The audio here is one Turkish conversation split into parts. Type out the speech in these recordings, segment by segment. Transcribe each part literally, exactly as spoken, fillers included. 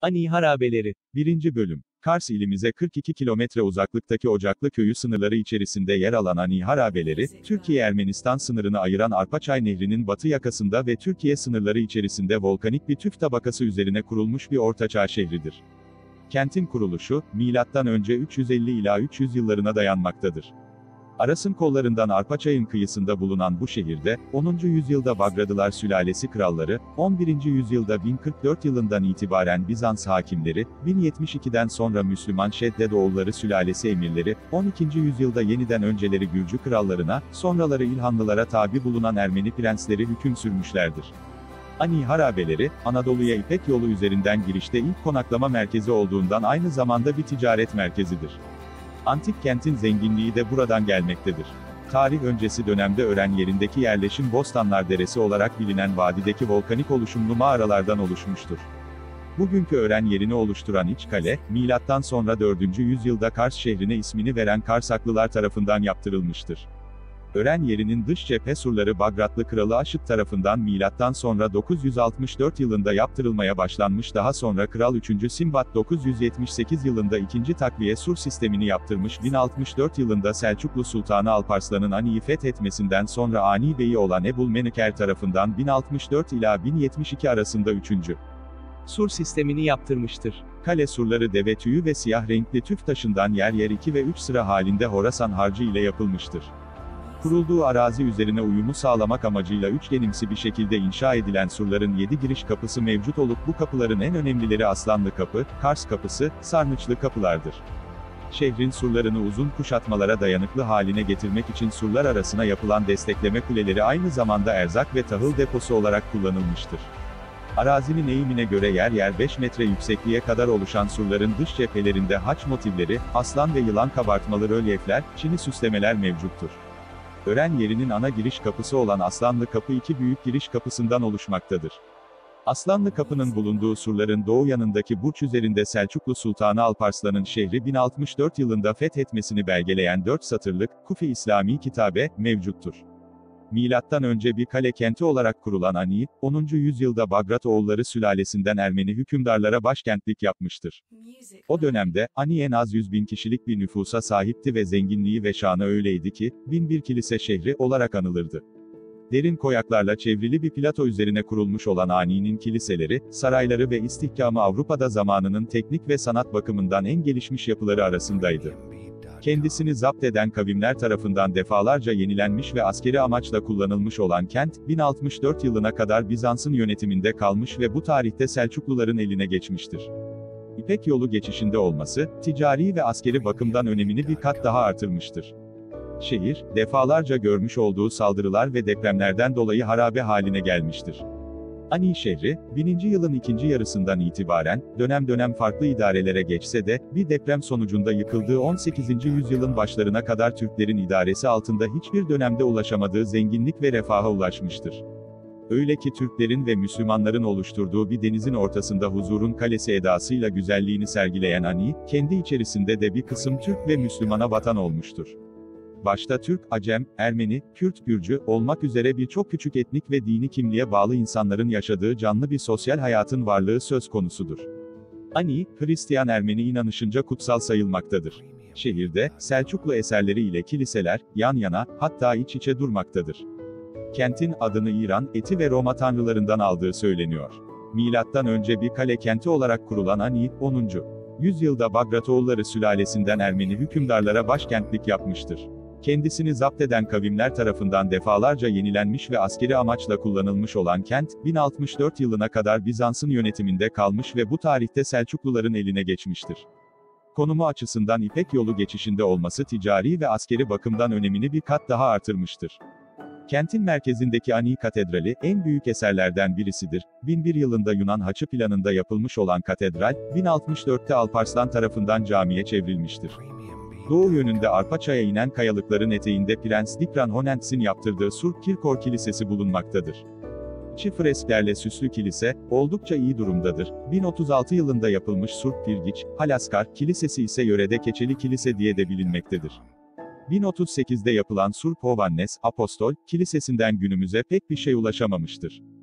Ani harabeleri. birinci. Bölüm. Kars ilimize kırk iki kilometre uzaklıktaki Ocaklı köyü sınırları içerisinde yer alan Ani harabeleri, Türkiye-Ermenistan sınırını ayıran Arpaçay Nehri'nin batı yakasında ve Türkiye sınırları içerisinde volkanik bir tüf tabakası üzerine kurulmuş bir ortaçağ şehridir. Kentin kuruluşu, milattan önce üç yüz elli ila üç yüz yıllarına dayanmaktadır. Aras'ın kollarından Arpaçay'ın kıyısında bulunan bu şehirde, onuncu yüzyılda Bagradılar sülalesi kralları, on birinci yüzyılda bin kırk dört yılından itibaren Bizans hakimleri, bin yetmiş ikiden sonra Müslüman Şeddedoğulları sülalesi emirleri, on ikinci yüzyılda yeniden önceleri Gürcü krallarına, sonraları İlhanlılara tabi bulunan Ermeni prensleri hüküm sürmüşlerdir. Ani harabeleri, Anadolu'ya İpek yolu üzerinden girişte ilk konaklama merkezi olduğundan aynı zamanda bir ticaret merkezidir. Antik kentin zenginliği de buradan gelmektedir. Tarih öncesi dönemde Ören yerindeki yerleşim Bostanlar Deresi olarak bilinen vadideki volkanik oluşumlu mağaralardan oluşmuştur. Bugünkü Ören yerini oluşturan iç kale, milattan sonra dördüncü yüzyılda Kars şehrine ismini veren Karsaklılar tarafından yaptırılmıştır. Ören yerinin dış cephe surları Bagratlı Kralı Aşıt tarafından milattan sonra dokuz yüz altmış dört yılında yaptırılmaya başlanmış, daha sonra Kral üçüncü Simbat dokuz yüz yetmiş sekiz yılında ikinci takviye sur sistemini yaptırmış, bin altmış dört yılında Selçuklu Sultanı Alparslan'ın Ani'yi fethetmesinden sonra Ani Bey'i olan Ebul-Meniker tarafından bin altmış dört ila bin yetmiş iki arasında üçüncü Sur sistemini yaptırmıştır. Kale surları deve tüyü ve siyah renkli tüf taşından yer yer iki ve üç sıra halinde Horasan harcı ile yapılmıştır. Kurulduğu arazi üzerine uyumu sağlamak amacıyla üçgenimsi bir şekilde inşa edilen surların yedi giriş kapısı mevcut olup bu kapıların en önemlileri Aslanlı Kapı, Kars Kapısı, Sarnıçlı kapılardır. Şehrin surlarını uzun kuşatmalara dayanıklı haline getirmek için surlar arasına yapılan destekleme kuleleri aynı zamanda erzak ve tahıl deposu olarak kullanılmıştır. Arazinin eğimine göre yer yer beş metre yüksekliğe kadar oluşan surların dış cephelerinde haç motifleri, aslan ve yılan kabartmalı rölyefler, çini süslemeler mevcuttur. Ören yerinin ana giriş kapısı olan Aslanlı Kapı iki büyük giriş kapısından oluşmaktadır. Aslanlı Kapı'nın bulunduğu surların doğu yanındaki burç üzerinde Selçuklu Sultanı Alparslan'ın şehri bin altmış dört yılında fethetmesini belgeleyen dört satırlık, Kufi İslami kitabe, mevcuttur. Milattan önce bir kale kenti olarak kurulan Ani, onuncu yüzyılda Bagratoğulları sülalesinden Ermeni hükümdarlara başkentlik yapmıştır. O dönemde, Ani en az yüz bin kişilik bir nüfusa sahipti ve zenginliği ve şanı öyleydi ki, bin bir kilise şehri olarak anılırdı. Derin koyaklarla çevrili bir plato üzerine kurulmuş olan Ani'nin kiliseleri, sarayları ve istihkamı Avrupa'da zamanının teknik ve sanat bakımından en gelişmiş yapıları arasındaydı. Kendisini zapt eden kavimler tarafından defalarca yenilenmiş ve askeri amaçla kullanılmış olan kent, bin altmış dört yılına kadar Bizans'ın yönetiminde kalmış ve bu tarihte Selçukluların eline geçmiştir. İpek yolu geçişinde olması, ticari ve askeri bakımdan önemini bir kat daha artırmıştır. Şehir, defalarca görmüş olduğu saldırılar ve depremlerden dolayı harabe haline gelmiştir. Ani şehri, bininci yılın ikinci yarısından itibaren, dönem dönem farklı idarelere geçse de, bir deprem sonucunda yıkıldığı on sekizinci yüzyılın başlarına kadar Türklerin idaresi altında hiçbir dönemde ulaşamadığı zenginlik ve refaha ulaşmıştır. Öyle ki Türklerin ve Müslümanların oluşturduğu bir denizin ortasında huzurun kalesi edasıyla güzelliğini sergileyen Ani, kendi içerisinde de bir kısım Türk ve Müslümana vatan olmuştur. Başta Türk, Acem, Ermeni, Kürt, Gürcü olmak üzere birçok küçük etnik ve dini kimliğe bağlı insanların yaşadığı canlı bir sosyal hayatın varlığı söz konusudur. Ani, Hristiyan Ermeni inanışınca kutsal sayılmaktadır. Şehirde, Selçuklu eserleri ile kiliseler, yan yana, hatta iç içe durmaktadır. Kentin adını İran, Eti ve Roma tanrılarından aldığı söyleniyor. Milattan önce bir kale kenti olarak kurulan Ani, onuncu yüzyılda Bagratoğulları sülalesinden Ermeni hükümdarlara başkentlik yapmıştır. Kendisini zapt eden kavimler tarafından defalarca yenilenmiş ve askeri amaçla kullanılmış olan kent, bin altmış dört yılına kadar Bizans'ın yönetiminde kalmış ve bu tarihte Selçukluların eline geçmiştir. Konumu açısından İpek yolu geçişinde olması ticari ve askeri bakımdan önemini bir kat daha artırmıştır. Kentin merkezindeki Ani Katedrali, en büyük eserlerden birisidir. bin bir yılında Yunan Haçı planında yapılmış olan katedral, bin altmış dörtte Alparslan tarafından camiye çevrilmiştir. Doğu yönünde Arpaçay'a inen kayalıkların eteğinde Prens Dikran Honentz'in yaptırdığı Surp Kirkor Kilisesi bulunmaktadır. İçi fresklerle süslü kilise, oldukça iyi durumdadır. bin otuz altı yılında yapılmış Surp Pirgiç, Halaskar Kilisesi ise yörede Keçeli Kilise diye de bilinmektedir. bin otuz sekizde yapılan Surp Hovannes, Apostol, Kilisesinden günümüze pek bir şey ulaşamamıştır.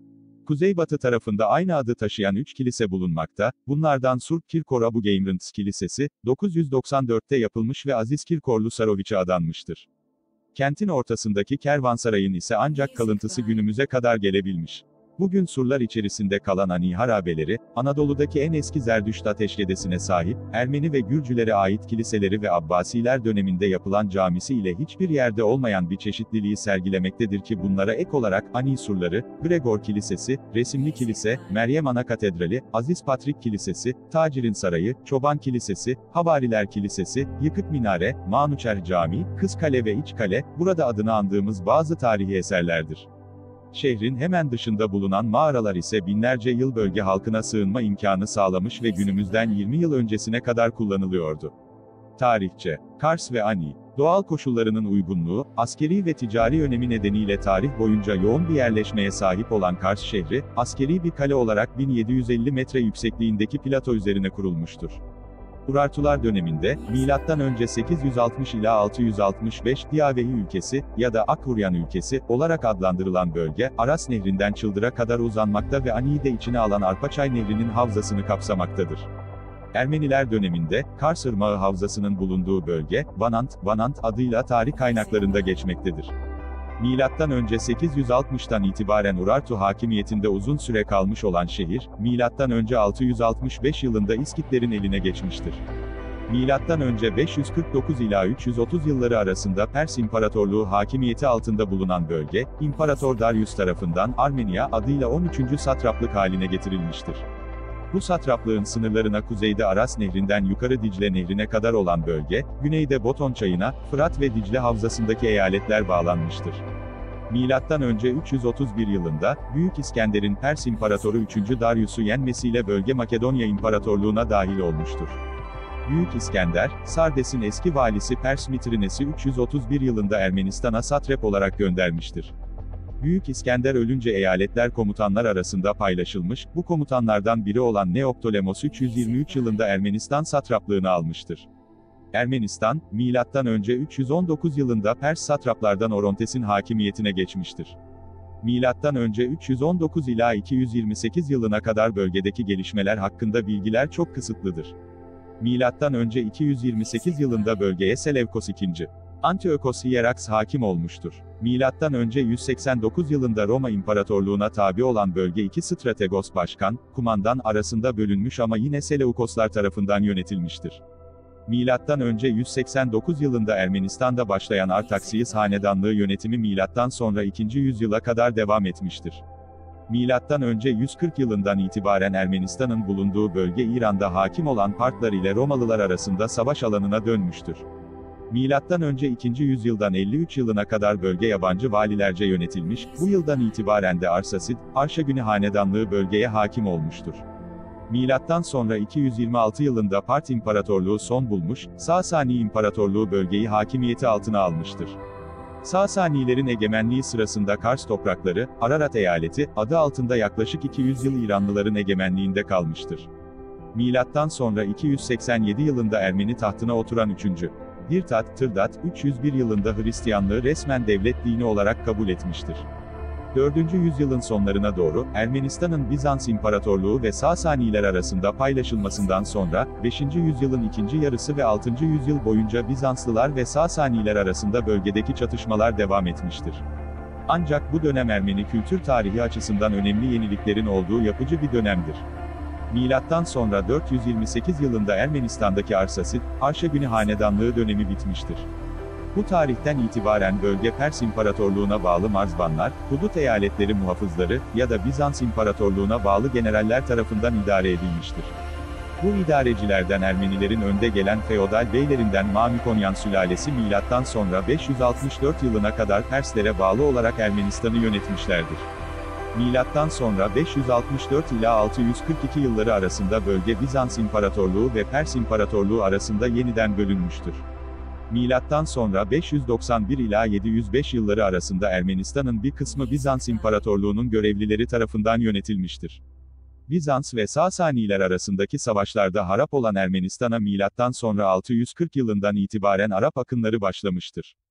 Kuzeybatı tarafında aynı adı taşıyan üç kilise bulunmakta, bunlardan Surp Kirkor Abu Geimrants Kilisesi, dokuz yüz doksan dörtte yapılmış ve Aziz Kirkorlu Saroviç'e adanmıştır. Kentin ortasındaki kervansarayın ise ancak kalıntısı günümüze kadar gelebilmiş. Bugün surlar içerisinde kalan Ani harabeleri, Anadolu'daki en eski Zerdüşt ateşkedesine sahip, Ermeni ve Gürcülere ait kiliseleri ve Abbasiler döneminde yapılan camisi ile hiçbir yerde olmayan bir çeşitliliği sergilemektedir ki bunlara ek olarak, Ani surları, Gregor Kilisesi, Resimli Kilise, Meryem Ana Katedrali, Aziz Patrik Kilisesi, Tacirin Sarayı, Çoban Kilisesi, Havariler Kilisesi, Yıkık Minare, Manuçer Camii, Kız Kale ve İç Kale, burada adını andığımız bazı tarihi eserlerdir. Şehrin hemen dışında bulunan mağaralar ise binlerce yıl bölge halkına sığınma imkanı sağlamış ve günümüzden yirmi yıl öncesine kadar kullanılıyordu. Tarihçe, Kars ve Ani, doğal koşullarının uygunluğu, askeri ve ticari önemi nedeniyle tarih boyunca yoğun bir yerleşmeye sahip olan Kars şehri, askeri bir kale olarak bin yedi yüz elli metre yüksekliğindeki plato üzerine kurulmuştur. Urartular döneminde, milattan önce sekiz yüz altmış ila altı yüz altmış beş, Diyavehi ülkesi ya da Akhuryan ülkesi olarak adlandırılan bölge, Aras Nehri'nden Çıldır'a kadar uzanmakta ve Ani'yi de içine alan Arpaçay Nehri'nin havzasını kapsamaktadır. Ermeniler döneminde, Kars Irmağı havzasının bulunduğu bölge, Vanant, Vanant adıyla tarih kaynaklarında geçmektedir. Milattan önce sekiz yüz altmıştan itibaren Urartu hakimiyetinde uzun süre kalmış olan şehir, milattan önce altı yüz altmış beş yılında İskitlerin eline geçmiştir. Milattan önce beş yüz kırk dokuz ila üç yüz otuz yılları arasında Pers İmparatorluğu hakimiyeti altında bulunan bölge, İmparator Darius tarafından Armenia adıyla on üçüncü satraplık haline getirilmiştir. Bu satraplığın sınırlarına kuzeyde Aras Nehri'nden yukarı Dicle Nehri'ne kadar olan bölge, güneyde Boton Çayı'na, Fırat ve Dicle Havzası'ndaki eyaletler bağlanmıştır. Milattan önce üç yüz otuz bir yılında, Büyük İskender'in Pers İmparatoru üçüncü Darius'u yenmesiyle bölge Makedonya İmparatorluğu'na dahil olmuştur. Büyük İskender, Sardes'in eski valisi Pers Mitrines'i üç yüz otuz bir yılında Ermenistan'a satrap olarak göndermiştir. Büyük İskender ölünce eyaletler komutanlar arasında paylaşılmış, bu komutanlardan biri olan Neoptolemos üç yüz yirmi üç yılında Ermenistan satraplığını almıştır. Ermenistan, milattan önce üç yüz on dokuz yılında Pers satraplardan Orontes'in hakimiyetine geçmiştir. Milattan önce üç yüz on dokuz ila iki yüz yirmi sekiz yılına kadar bölgedeki gelişmeler hakkında bilgiler çok kısıtlıdır. Milattan önce iki yüz yirmi sekiz yılında bölgeye Selevkos ikinci. Antiochos Hierax hakim olmuştur. Milattan önce yüz seksen dokuz yılında Roma İmparatorluğu'na tabi olan bölge iki strategos başkan, kumandan arasında bölünmüş ama yine Seleukoslar tarafından yönetilmiştir. Milattan önce yüz seksen dokuz yılında Ermenistan'da başlayan Artaksiyis hanedanlığı yönetimi milattan sonra ikinci yüzyıla kadar devam etmiştir. Milattan önce yüz kırk yılından itibaren Ermenistan'ın bulunduğu bölge İran'da hakim olan Partlar ile Romalılar arasında savaş alanına dönmüştür. Milattan önce ikinci yüzyıldan elli üç yılına kadar bölge yabancı valilerce yönetilmiş, bu yıldan itibaren de Arsasid, Arşagüni hanedanlığı bölgeye hakim olmuştur. Milattan sonra iki yüz yirmi altı yılında Part İmparatorluğu son bulmuş, Sasani İmparatorluğu bölgeyi hakimiyeti altına almıştır. Sasanilerin egemenliği sırasında Kars toprakları, Ararat eyaleti, adı altında yaklaşık iki yüz yıl İranlıların egemenliğinde kalmıştır. Milattan sonra iki yüz seksen yedi yılında Ermeni tahtına oturan üçüncü. Dirtat, Tırdat, üç yüz bir yılında Hristiyanlığı resmen devlet dini olarak kabul etmiştir. dördüncü yüzyılın sonlarına doğru, Ermenistan'ın Bizans İmparatorluğu ve Sasaniler arasında paylaşılmasından sonra, beşinci yüzyılın ikinci yarısı ve altıncı yüzyıl boyunca Bizanslılar ve Sasaniler arasında bölgedeki çatışmalar devam etmiştir. Ancak bu dönem Ermeni kültür tarihi açısından önemli yeniliklerin olduğu yapıcı bir dönemdir. Milattan sonra dört yüz yirmi sekiz yılında Ermenistan'daki Arsasid, Arşagüni hanedanlığı dönemi bitmiştir. Bu tarihten itibaren bölge Pers İmparatorluğu'na bağlı Marzbanlar, Hudut eyaletleri muhafızları ya da Bizans İmparatorluğu'na bağlı generaller tarafından idare edilmiştir. Bu idarecilerden Ermenilerin önde gelen feodal beylerinden Mamikonyan sülalesi milattan sonra beş yüz altmış dört yılına kadar Perslere bağlı olarak Ermenistan'ı yönetmişlerdir. Milattan sonra beş yüz altmış dört ila altı yüz kırk iki yılları arasında bölge Bizans İmparatorluğu ve Pers İmparatorluğu arasında yeniden bölünmüştür. Milattan sonra beş yüz doksan bir ila yedi yüz beş yılları arasında Ermenistan'ın bir kısmı Bizans İmparatorluğu'nun görevlileri tarafından yönetilmiştir. Bizans ve Sasaniler arasındaki savaşlarda harap olan Ermenistan'a milattan sonra altı yüz kırk yılından itibaren Arap akınları başlamıştır.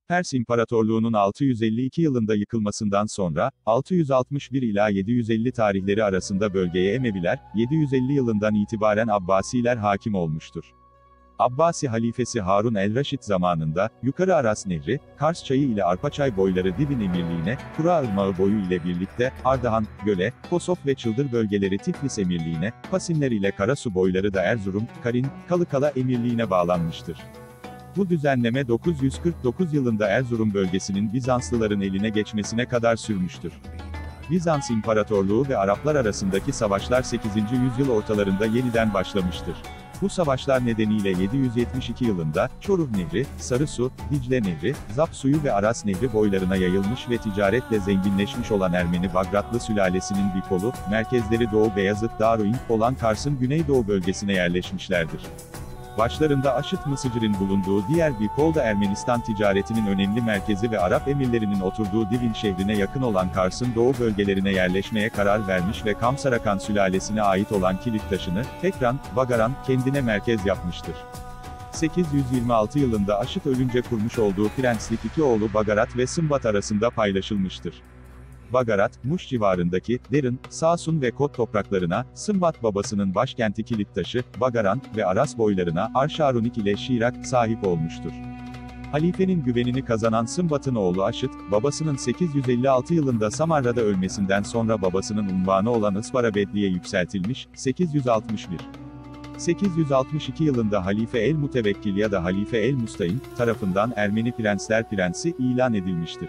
Pers İmparatorluğu'nun altı yüz elli iki yılında yıkılmasından sonra, altı yüz altmış bir ila yedi yüz elli tarihleri arasında bölgeye Emeviler, yedi yüz elli yılından itibaren Abbasiler hakim olmuştur. Abbasi halifesi Harun el-Raşid zamanında, Yukarı Aras Nehri, Kars Çayı ile Arpaçay boyları Divin Emirliğine, Kura Irmağı boyu ile birlikte, Ardahan, Göle, Kosov ve Çıldır bölgeleri Tiflis Emirliğine, Pasinler ile Karasu boyları da Erzurum, Karin, Kalıkala Emirliğine bağlanmıştır. Bu düzenleme dokuz yüz kırk dokuz yılında Erzurum bölgesinin Bizanslıların eline geçmesine kadar sürmüştür. Bizans İmparatorluğu ve Araplar arasındaki savaşlar sekizinci yüzyıl ortalarında yeniden başlamıştır. Bu savaşlar nedeniyle yedi yüz yetmiş iki yılında, Çoruh Nehri, Sarısu, Dicle Nehri, Zap suyu ve Aras Nehri boylarına yayılmış ve ticaretle zenginleşmiş olan Ermeni Bagratlı sülalesinin bir kolu, merkezleri Doğu Beyazıt Daruin olan Kars'ın güneydoğu bölgesine yerleşmişlerdir. Başlarında Aşıt Mısıcır'ın bulunduğu diğer bir kol da Ermenistan ticaretinin önemli merkezi ve Arap emirlerinin oturduğu Divin şehrine yakın olan Kars'ın doğu bölgelerine yerleşmeye karar vermiş ve Kamsarakan sülalesine ait olan Kilittaşı'nı, Tekran, Bagaran, kendine merkez yapmıştır. sekiz yüz yirmi altı yılında Aşıt ölünce kurmuş olduğu prenslik iki oğlu Bagarat ve Sımbat arasında paylaşılmıştır. Bagarat, Muş civarındaki, Derin, Sasun ve Kot topraklarına, Sımbat babasının başkenti Kilittaşı, Bagaran ve Aras boylarına, Arşarunik ile Şirak, sahip olmuştur. Halifenin güvenini kazanan Sımbat'ın oğlu Aşıt, babasının sekiz yüz elli altı yılında Samarra'da ölmesinden sonra babasının unvanı olan Isparabedli'ye yükseltilmiş, sekiz yüz altmış bir. sekiz yüz altmış iki yılında Halife el-Mutevekkil ya da Halife el-Mustaim, tarafından Ermeni Prensler Prensi ilan edilmiştir.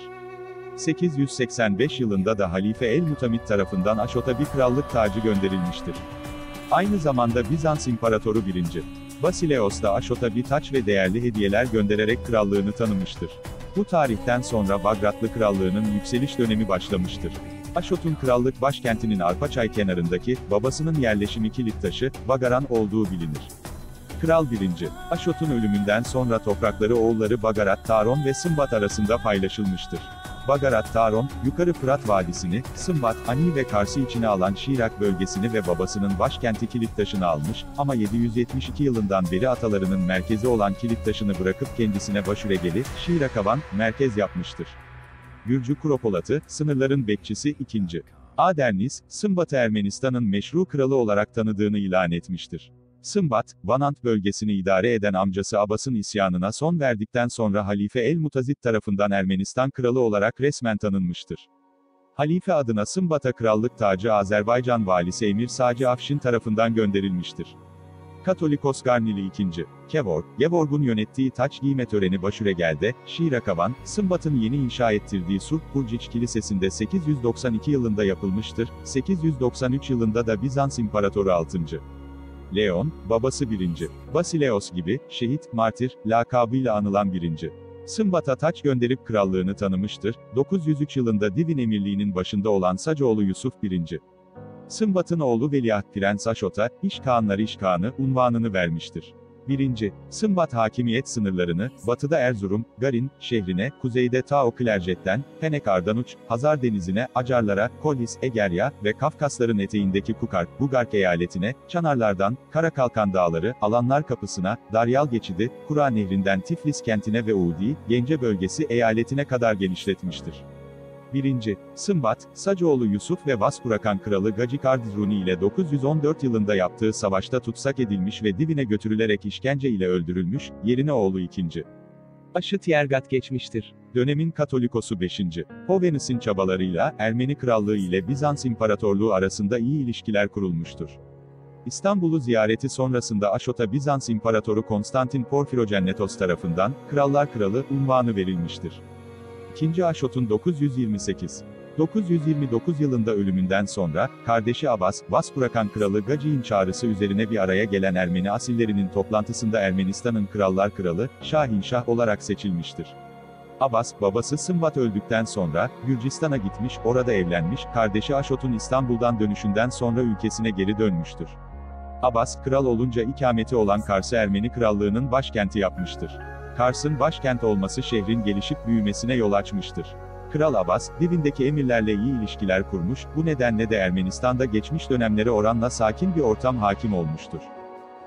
sekiz yüz seksen beş yılında da Halife el-Mutamit tarafından Aşot'a bir krallık tacı gönderilmiştir. Aynı zamanda Bizans İmparatoru birinci. Basileos da Aşot'a bir taç ve değerli hediyeler göndererek krallığını tanımıştır. Bu tarihten sonra Bagratlı Krallığı'nın yükseliş dönemi başlamıştır. Aşot'un krallık başkentinin Arpaçay kenarındaki, babasının yerleşimi Kilittaşı, Bagaran olduğu bilinir. Kral birinci. Aşot'un ölümünden sonra toprakları oğulları Bagarat Taron ve Sımbat arasında paylaşılmıştır. Bagarat Taron, Yukarı Fırat Vadisi'ni, Sımbat, Ani ve Kars'ı içine alan Şirak bölgesini ve babasının başkenti Kilittaşı'nı almış, ama yedi yüz yetmiş iki yılından beri atalarının merkezi olan Kilittaşı'nı bırakıp kendisine Başüregeli, Şirakavan, merkez yapmıştır. Gürcü Kuropolat'ı, sınırların bekçisi ikinci. Adernis, Sımbat'ı Ermenistan'ın meşru kralı olarak tanıdığını ilan etmiştir. Sımbat, Vanant bölgesini idare eden amcası Abbas'ın isyanına son verdikten sonra Halife el-Mutazit tarafından Ermenistan kralı olarak resmen tanınmıştır. Halife adına Sımbat'a krallık tacı Azerbaycan valisi Emir Sacı Afşin tarafından gönderilmiştir. Katolikos Garnili ikinci. Kevork, Gevorg'un yönettiği taç giyme töreni Başüregel'de, Şirakavan, Sımbat'ın yeni inşa ettirdiği Surp Kurciç Kilisesi'nde sekiz yüz doksan iki yılında yapılmıştır, sekiz yüz doksan üç yılında da Bizans İmparatoru altıncı. Leon, babası birinci. Basileos gibi, şehit, martir, lakabıyla anılan birinci. Sımbat'a taç gönderip krallığını tanımıştır, dokuz yüz üç yılında Divin Emirliği'nin başında olan Sacoğlu Yusuf birinci. Sımbat'ın oğlu Veliaht Prens Aşot'a, İş Kağanları İş Kağanı, unvanını vermiştir. birinci. Sımbat hakimiyet sınırlarını, batıda Erzurum, Garin, şehrine, kuzeyde Tao Klerjet'ten, Penek Ardanuç, Hazar Denizi'ne, Acarlara, Kolis, Egerya ve Kafkasların eteğindeki Kukark, Bugark eyaletine, Çanarlardan, Karakalkan Dağları, Alanlar Kapısı'na, Daryal Geçidi, Kura Nehri'nden Tiflis kentine ve Uğdi, Gence bölgesi eyaletine kadar genişletmiştir. birinci. Sımbat, Sacoğlu Yusuf ve Vaspurakan kralı Gacik Ardruni ile dokuz yüz on dört yılında yaptığı savaşta tutsak edilmiş ve Divin'e götürülerek işkence ile öldürülmüş, yerine oğlu ikinci. Aşıt Yergat geçmiştir. Dönemin Katolikosu beşinci. Hovhannis'in çabalarıyla, Ermeni Krallığı ile Bizans İmparatorluğu arasında iyi ilişkiler kurulmuştur. İstanbul'u ziyareti sonrasında Aşot'a Bizans İmparatoru Konstantin Porfirogennetos tarafından, Krallar Kralı, unvanı verilmiştir. İkinci Aşot'un dokuz yüz yirmi sekiz. dokuz yüz yirmi dokuz yılında ölümünden sonra, kardeşi Abbas, Vaspurakan kralı Gacik'in çağrısı üzerine bir araya gelen Ermeni asillerinin toplantısında Ermenistan'ın Krallar Kralı, Şahinşah olarak seçilmiştir. Abbas, babası Sımbat öldükten sonra, Gürcistan'a gitmiş, orada evlenmiş, kardeşi Aşot'un İstanbul'dan dönüşünden sonra ülkesine geri dönmüştür. Abbas, kral olunca ikameti olan Kars'ı Ermeni Krallığı'nın başkenti yapmıştır. Kars'ın başkent olması şehrin gelişip büyümesine yol açmıştır. Kral Abbas, Divin'deki emirlerle iyi ilişkiler kurmuş, bu nedenle de Ermenistan'da geçmiş dönemlere oranla sakin bir ortam hakim olmuştur.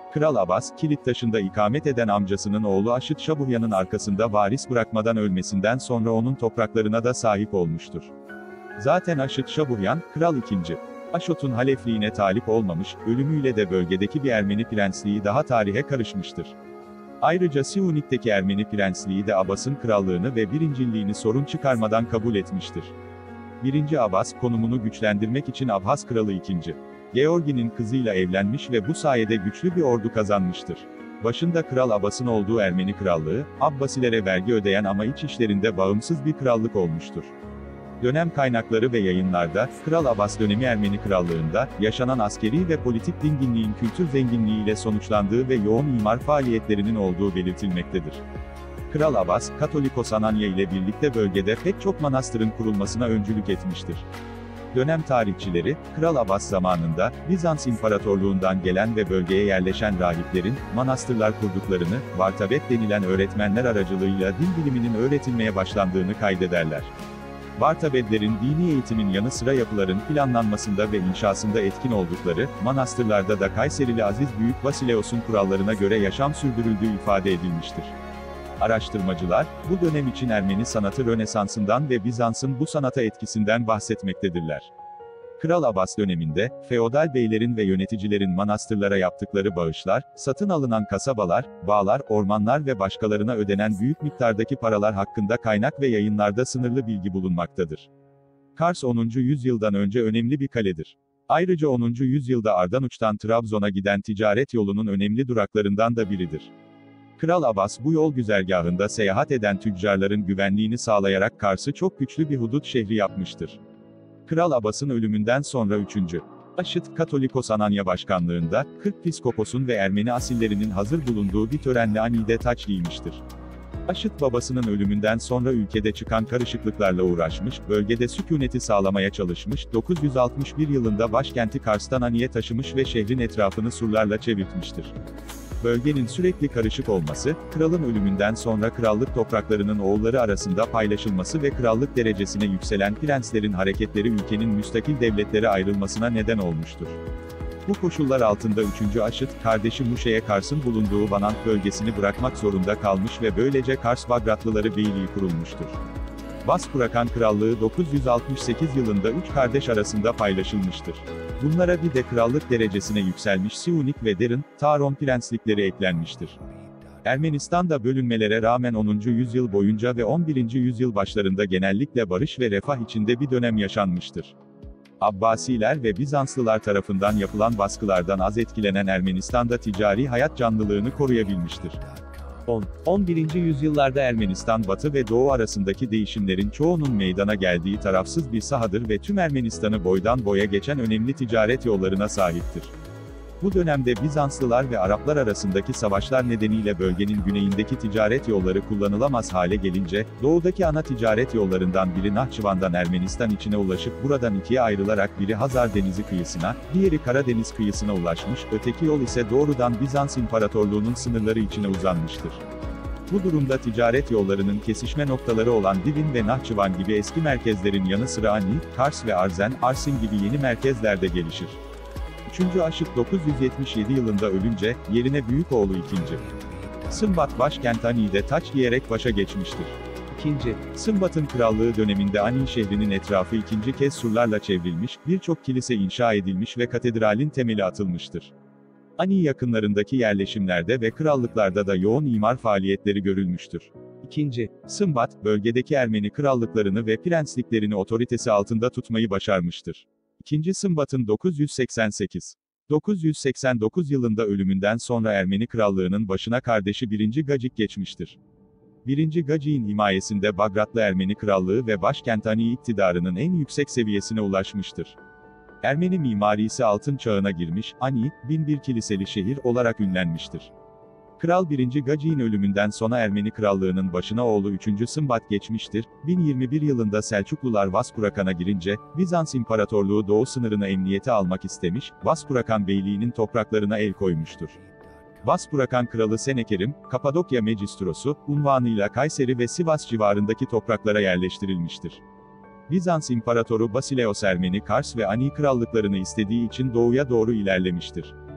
Kral Abbas, Kilittaşı'nda ikamet eden amcasının oğlu Aşıt Şabuhyan'ın arkasında varis bırakmadan ölmesinden sonra onun topraklarına da sahip olmuştur. Zaten Aşıt Şabuhyan, Kral ikinci. Aşot'un halefliğine talip olmamış, ölümüyle de bölgedeki bir Ermeni prensliği daha tarihe karışmıştır. Ayrıca Siunik'teki Ermeni prensliği de Abbas'ın krallığını ve birinciliğini sorun çıkarmadan kabul etmiştir. birinci. Abbas, konumunu güçlendirmek için Abhaz Kralı ikinci. Georgi'nin kızıyla evlenmiş ve bu sayede güçlü bir ordu kazanmıştır. Başında Kral Abbas'ın olduğu Ermeni krallığı, Abbasilere vergi ödeyen ama iç işlerinde bağımsız bir krallık olmuştur. Dönem kaynakları ve yayınlarda, Kral Abbas dönemi Ermeni krallığında, yaşanan askeri ve politik dinginliğin kültür zenginliğiyle sonuçlandığı ve yoğun imar faaliyetlerinin olduğu belirtilmektedir. Kral Abbas, Katolikos Ananya ile birlikte bölgede pek çok manastırın kurulmasına öncülük etmiştir. Dönem tarihçileri, Kral Abbas zamanında, Bizans İmparatorluğundan gelen ve bölgeye yerleşen rahiplerin, manastırlar kurduklarını, Vartabet denilen öğretmenler aracılığıyla din biliminin öğretilmeye başlandığını kaydederler. Vartabedlerin dini eğitimin yanı sıra yapıların planlanmasında ve inşasında etkin oldukları, manastırlarda da Kayserili Aziz Büyük Basileos'un kurallarına göre yaşam sürdürüldüğü ifade edilmiştir. Araştırmacılar, bu dönem için Ermeni sanatı Rönesans'ından ve Bizans'ın bu sanata etkisinden bahsetmektedirler. Kral Abbas döneminde, feodal beylerin ve yöneticilerin manastırlara yaptıkları bağışlar, satın alınan kasabalar, bağlar, ormanlar ve başkalarına ödenen büyük miktardaki paralar hakkında kaynak ve yayınlarda sınırlı bilgi bulunmaktadır. Kars onuncu yüzyıldan önce önemli bir kaledir. Ayrıca onuncu yüzyılda Ardanuç'tan Trabzon'a giden ticaret yolunun önemli duraklarından da biridir. Kral Abbas bu yol güzergahında seyahat eden tüccarların güvenliğini sağlayarak Kars'ı çok güçlü bir hudut şehri yapmıştır. Kral Abbas'ın ölümünden sonra üçüncü. Aşıt, Katolikos Ananya başkanlığında, kırk piskoposun ve Ermeni asillerinin hazır bulunduğu bir törenle anide taç giymiştir. Aşıt babasının ölümünden sonra ülkede çıkan karışıklıklarla uğraşmış, bölgede sükuneti sağlamaya çalışmış, dokuz yüz altmış bir yılında başkenti Kars'tan Ani'ye taşımış ve şehrin etrafını surlarla çevirtmiştir. Bölgenin sürekli karışık olması, kralın ölümünden sonra krallık topraklarının oğulları arasında paylaşılması ve krallık derecesine yükselen prenslerin hareketleri ülkenin müstakil devletlere ayrılmasına neden olmuştur. Bu koşullar altında üçüncü. Aşıt, kardeşi Muşe'ye Kars'ın bulunduğu Vanant bölgesini bırakmak zorunda kalmış ve böylece Kars Bagratlıları Beyliği kurulmuştur. Vaspurakan Krallığı dokuz yüz altmış sekiz yılında üç kardeş arasında paylaşılmıştır. Bunlara bir de krallık derecesine yükselmiş Siunik ve Derin, Taron prenslikleri eklenmiştir. Ermenistan'da bölünmelere rağmen onuncu yüzyıl boyunca ve on birinci yüzyıl başlarında genellikle barış ve refah içinde bir dönem yaşanmıştır. Abbasiler ve Bizanslılar tarafından yapılan baskılardan az etkilenen Ermenistan'da ticari hayat canlılığını koruyabilmiştir. on on birinci yüzyıllarda Ermenistan batı ve doğu arasındaki değişimlerin çoğunun meydana geldiği tarafsız bir sahadır ve tüm Ermenistan'ı boydan boya geçen önemli ticaret yollarına sahiptir. Bu dönemde Bizanslılar ve Araplar arasındaki savaşlar nedeniyle bölgenin güneyindeki ticaret yolları kullanılamaz hale gelince, doğudaki ana ticaret yollarından biri Nahçıvan'dan Ermenistan içine ulaşıp buradan ikiye ayrılarak biri Hazar Denizi kıyısına, diğeri Karadeniz kıyısına ulaşmış, öteki yol ise doğrudan Bizans İmparatorluğu'nun sınırları içine uzanmıştır. Bu durumda ticaret yollarının kesişme noktaları olan Divin ve Nahçıvan gibi eski merkezlerin yanı sıra Ani, Kars ve Arzen, Arsin gibi yeni merkezler de gelişir. üçüncü. Aşık dokuz yüz yetmiş yedi yılında ölünce, yerine büyük oğlu ikinci. Sımbat başkent Ani'de taç giyerek başa geçmiştir. ikinci. Sımbat'ın krallığı döneminde Ani şehrinin etrafı ikinci kez surlarla çevrilmiş, birçok kilise inşa edilmiş ve katedralin temeli atılmıştır. Ani yakınlarındaki yerleşimlerde ve krallıklarda da yoğun imar faaliyetleri görülmüştür. ikinci. Sımbat, bölgedeki Ermeni krallıklarını ve prensliklerini otoritesi altında tutmayı başarmıştır. İkinci Sımbat'ın dokuz yüz seksen sekiz. dokuz yüz seksen dokuz yılında ölümünden sonra Ermeni krallığının başına kardeşi birinci. Gacik geçmiştir. birinci. Gacik'in himayesinde Bagratlı Ermeni krallığı ve başkent Ani iktidarının en yüksek seviyesine ulaşmıştır. Ermeni mimarisi altın çağına girmiş, Ani, bin bir kiliseli şehir olarak ünlenmiştir. Kral birinci. Gacik'in ölümünden sonra Ermeni krallığının başına oğlu üçüncü. Sımbat geçmiştir. bin yirmi bir yılında Selçuklular Vaspurakan'a girince, Bizans İmparatorluğu doğu sınırına emniyete almak istemiş, Vaspurakan Beyliği'nin topraklarına el koymuştur. Vaspurakan Kralı Senekerim, Kapadokya Mecistrosu, unvanıyla Kayseri ve Sivas civarındaki topraklara yerleştirilmiştir. Bizans İmparatoru Basileos Ermeni Kars ve Ani krallıklarını istediği için doğuya doğru ilerlemiştir.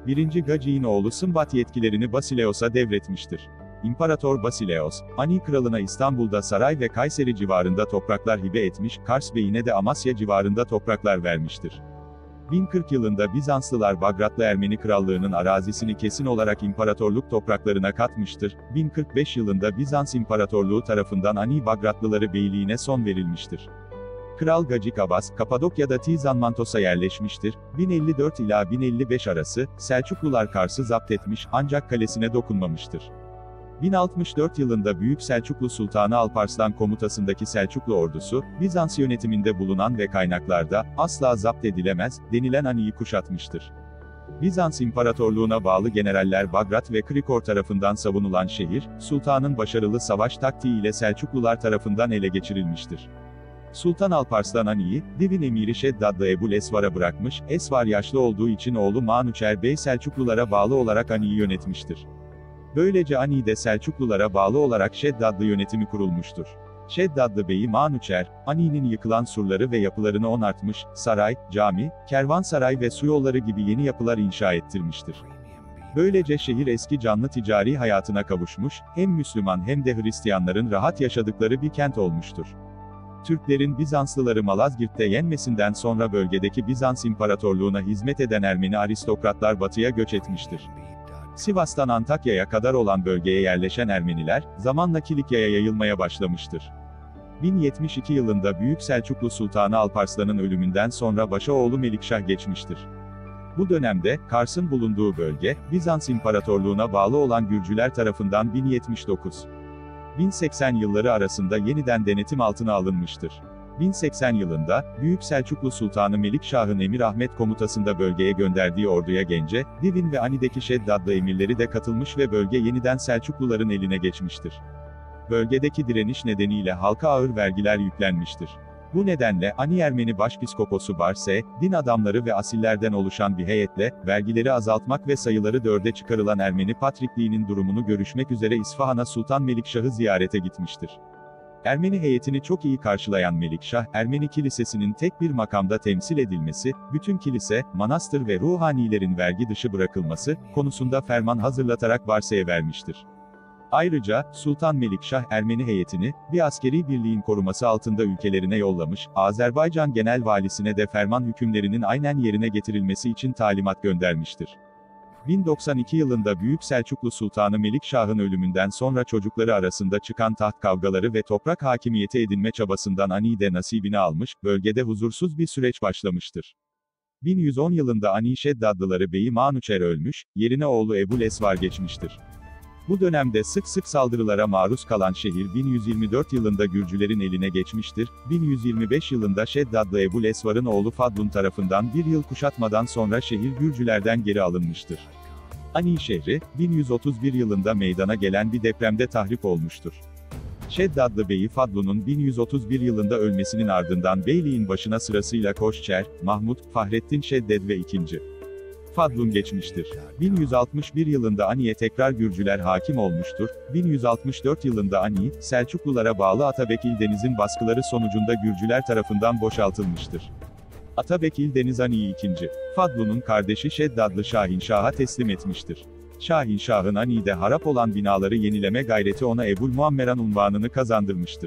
birinci Gaci'nin oğlu Sımbat yetkilerini Basileos'a devretmiştir. İmparator Basileos, Ani kralına İstanbul'da saray ve Kayseri civarında topraklar hibe etmiş, Kars beyine de Amasya civarında topraklar vermiştir. bin kırk yılında Bizanslılar Bagratlı Ermeni krallığının arazisini kesin olarak imparatorluk topraklarına katmıştır. bin kırk beş yılında Bizans İmparatorluğu tarafından Ani Bagratlıları beyliğine son verilmiştir. Kral Gacik Abbas, Kapadokya'da Tizanmantos'a yerleşmiştir. bin elli dört ila bin elli beş arası, Selçuklular Kars'ı zapt etmiş, ancak kalesine dokunmamıştır. bin altmış dört yılında Büyük Selçuklu Sultanı Alparslan komutasındaki Selçuklu ordusu, Bizans yönetiminde bulunan ve kaynaklarda, asla zapt edilemez, denilen Ani'yi kuşatmıştır. Bizans İmparatorluğu'na bağlı generaller Bagrat ve Krikor tarafından savunulan şehir, Sultan'ın başarılı savaş taktiği ile Selçuklular tarafından ele geçirilmiştir. Sultan Alparslan Ani'yi, Divin emiri Şeddadlı Ebul Esvar'a bırakmış, Esvar yaşlı olduğu için oğlu Manuçer Bey Selçuklulara bağlı olarak Ani'yi yönetmiştir. Böylece Ani'de Selçuklulara bağlı olarak Şeddadlı yönetimi kurulmuştur. Şeddadlı Bey'i Manuçer, Ani'nin yıkılan surları ve yapılarını onartmış, saray, cami, kervansaray ve su yolları gibi yeni yapılar inşa ettirmiştir. Böylece şehir eski canlı ticari hayatına kavuşmuş, hem Müslüman hem de Hristiyanların rahat yaşadıkları bir kent olmuştur. Türklerin Bizanslıları Malazgirt'te yenmesinden sonra bölgedeki Bizans İmparatorluğu'na hizmet eden Ermeni aristokratlar batıya göç etmiştir. Sivas'tan Antakya'ya kadar olan bölgeye yerleşen Ermeniler, zamanla Kilikya'ya yayılmaya başlamıştır. bin yetmiş iki yılında Büyük Selçuklu Sultanı Alparslan'ın ölümünden sonra başa oğlu Melikşah geçmiştir. Bu dönemde, Kars'ın bulunduğu bölge, Bizans İmparatorluğu'na bağlı olan Gürcüler tarafından bin yetmiş dokuz bin seksen yılları arasında yeniden denetim altına alınmıştır. bin seksen yılında, Büyük Selçuklu Sultanı Melikşah'ın Emir Ahmet komutasında bölgeye gönderdiği orduya Gence, Divin ve Ani'deki Şeddadlı emirleri de katılmış ve bölge yeniden Selçukluların eline geçmiştir. Bölgedeki direniş nedeniyle halka ağır vergiler yüklenmiştir. Bu nedenle, Ani Ermeni Başpiskoposu Barse, din adamları ve asillerden oluşan bir heyetle, vergileri azaltmak ve sayıları dörde çıkarılan Ermeni Patrikliğinin durumunu görüşmek üzere İsfahan'a Sultan Melikşah'ı ziyarete gitmiştir. Ermeni heyetini çok iyi karşılayan Melikşah, Ermeni kilisesinin tek bir makamda temsil edilmesi, bütün kilise, manastır ve ruhanilerin vergi dışı bırakılması, konusunda ferman hazırlatarak Barse'ye vermiştir. Ayrıca, Sultan Melikşah Ermeni heyetini, bir askeri birliğin koruması altında ülkelerine yollamış, Azerbaycan Genel Valisine de ferman hükümlerinin aynen yerine getirilmesi için talimat göndermiştir. bin doksan iki yılında Büyük Selçuklu Sultanı Melikşah'ın ölümünden sonra çocukları arasında çıkan taht kavgaları ve toprak hakimiyeti edinme çabasından Ani de nasibini almış, bölgede huzursuz bir süreç başlamıştır. bin yüz on yılında Ani Şeddadlıları Beyi Manuçer ölmüş, yerine oğlu Ebul Esvar geçmiştir. Bu dönemde sık sık saldırılara maruz kalan şehir bin yüz yirmi dört yılında Gürcülerin eline geçmiştir, bin yüz yirmi beş yılında Şeddadlı Ebul Esvar'ın oğlu Fadlun tarafından bir yıl kuşatmadan sonra şehir Gürcülerden geri alınmıştır. Ani şehri, bin yüz otuz bir yılında meydana gelen bir depremde tahrip olmuştur. Şeddadlı Beyi Fadlun'un bin yüz otuz bir yılında ölmesinin ardından beyliğin başına sırasıyla Koşçer, Mahmud, Fahrettin Şedded ve ikinci Fadlun geçmiştir. bin yüz altmış bir yılında Ani'ye tekrar Gürcüler hakim olmuştur. bin yüz altmış dört yılında Ani, Selçuklulara bağlı Atabek İldeniz'in baskıları sonucunda Gürcüler tarafından boşaltılmıştır. Atabek İldeniz Ani'yi ikinci Fadlun'un kardeşi Şeddadlı Şahinşah'a teslim etmiştir. Şahinşah'ın Ani'de harap olan binaları yenileme gayreti ona Ebul Muammeran unvanını kazandırmıştır.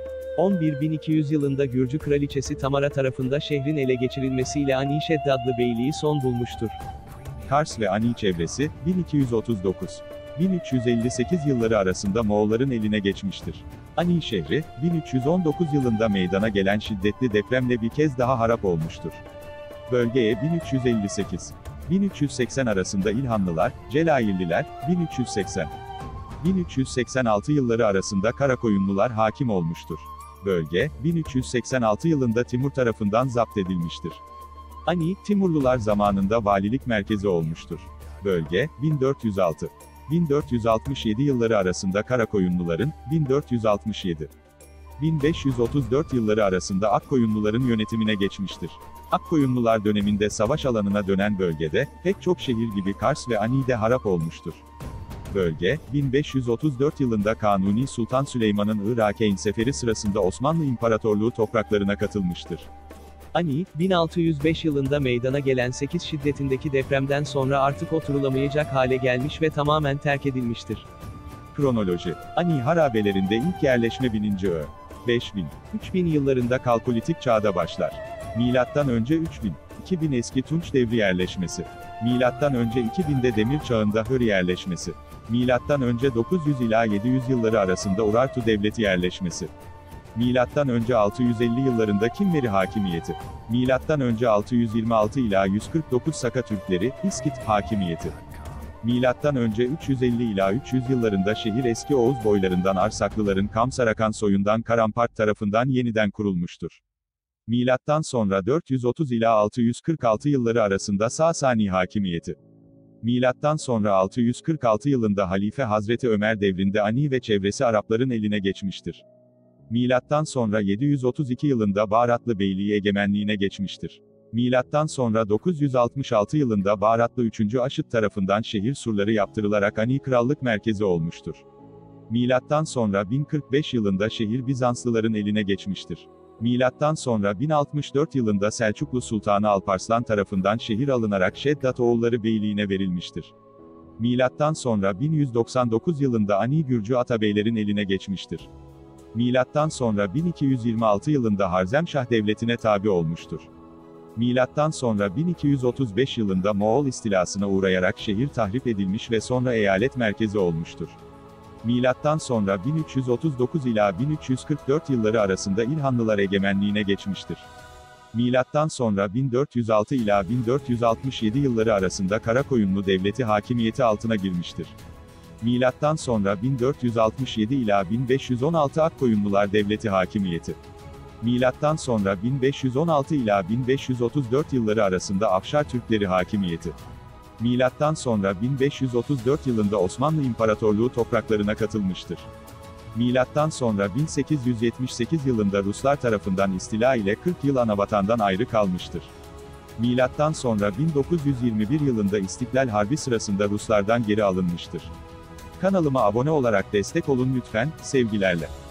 on bir bin iki yüz yılında Gürcü kraliçesi Tamara tarafında şehrin ele geçirilmesiyle Ani Şeddadlı Beyliği son bulmuştur. Kars ve Ani çevresi, bin iki yüz otuz dokuz bin üç yüz elli sekiz yılları arasında Moğolların eline geçmiştir. Ani şehri, bin üç yüz on dokuz yılında meydana gelen şiddetli depremle bir kez daha harap olmuştur. Bölgeye bin üç yüz elli sekiz bin üç yüz seksen arasında İlhanlılar, Celayirliler, bin üç yüz seksen bin üç yüz seksen altı yılları arasında Karakoyunlular hakim olmuştur. Bölge, bin üç yüz seksen altı yılında Timur tarafından zapt edilmiştir. Ani, Timurlular zamanında valilik merkezi olmuştur. Bölge, bin dört yüz altı bin dört yüz altmış yedi yılları arasında Karakoyunluların, bin dört yüz altmış yedi bin beş yüz otuz dört yılları arasında Akkoyunluların yönetimine geçmiştir. Akkoyunlular döneminde savaş alanına dönen bölgede, pek çok şehir gibi Kars ve Ani'de harap olmuştur. Bölge, bin beş yüz otuz dört yılında Kanuni Sultan Süleyman'ın Irak'a seferi sırasında Osmanlı İmparatorluğu topraklarına katılmıştır. Ani, bin altı yüz beş yılında meydana gelen sekiz şiddetindeki depremden sonra artık oturulamayacak hale gelmiş ve tamamen terk edilmiştir. Kronoloji. Ani harabelerinde ilk yerleşme bininci Ö. beş bin. üç bin yıllarında Kalkolitik çağda başlar. Milattan önce üç bin. iki bin eski Tunç devri yerleşmesi. Milattan önce iki binde Demir çağında Hör yerleşmesi. Milattan önce dokuz yüz ila yedi yüz yılları arasında Urartu devleti yerleşmesi. Milattan önce altı yüz elli yıllarında Kimmeri hakimiyeti. Milattan önce altı yüz yirmi altı ila yüz kırk dokuz Saka Türkleri, İskit hakimiyeti. Milattan önce üç yüz elli ila üç yüz yıllarında şehir eski Oğuz boylarından Arsaklıların Kamsarakan soyundan Karampart tarafından yeniden kurulmuştur. Milattan sonra dört yüz otuz ila altı yüz kırk altı yılları arasında Sasani hakimiyeti. Milattan sonra altı yüz kırk altı yılında Halife Hazreti Ömer devrinde Ani ve çevresi Arapların eline geçmiştir. Milattan sonra yedi yüz otuz iki yılında Bağratlı Beyliği egemenliğine geçmiştir. Milattan sonra dokuz yüz altmış altı yılında Bağratlı üçüncü Aşıt tarafından şehir surları yaptırılarak Ani krallık merkezi olmuştur. Milattan sonra bin kırk beş yılında şehir Bizanslıların eline geçmiştir. Milattan sonra bin altmış dört yılında Selçuklu Sultanı Alparslan tarafından şehir alınarak Şeddat oğulları beyliğine verilmiştir. Milattan sonra bin yüz doksan dokuz yılında Ani Gürcü Atabeylerin eline geçmiştir. Milattan sonra bin iki yüz yirmi altı yılında Harzemşah devletine tabi olmuştur. Milattan sonra bin iki yüz otuz beş yılında Moğol istilasına uğrayarak şehir tahrip edilmiş ve sonra eyalet merkezi olmuştur. Milattan sonra bin üç yüz otuz dokuz ila bin üç yüz kırk dört yılları arasında İlhanlılar egemenliğine geçmiştir. Milattan sonra bin dört yüz altı ila bin dört yüz altmış yedi yılları arasında Karakoyunlu devleti hakimiyeti altına girmiştir. Milattan sonra bin dört yüz altmış yedi ila bin beş yüz on altı Akkoyunlular devleti hakimiyeti. Milattan sonra bin beş yüz on altı ila bin beş yüz otuz dört yılları arasında Afşar Türkleri hakimiyeti. Milattan sonra bin beş yüz otuz dört yılında Osmanlı İmparatorluğu topraklarına katılmıştır. Milattan sonra bin sekiz yüz yetmiş sekiz yılında Ruslar tarafından istila ile kırk yıl Anavatan'dan ayrı kalmıştır. Milattan sonra bin dokuz yüz yirmi bir yılında İstiklal Harbi sırasında Ruslardan geri alınmıştır. Kanalıma abone olarak destek olun lütfen, sevgilerle.